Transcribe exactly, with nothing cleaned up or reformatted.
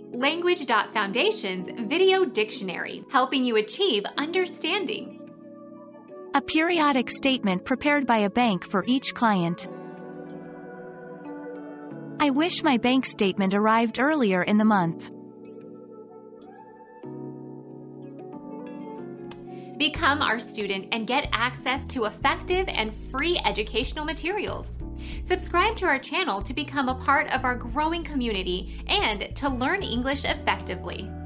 Language dot Foundation's Video Dictionary, helping you achieve understanding. A periodic statement prepared by a bank for each client. I wish my bank statement arrived earlier in the month. Become our student and get access to effective and free educational materials. Subscribe to our channel to become a part of our growing community and to learn English effectively.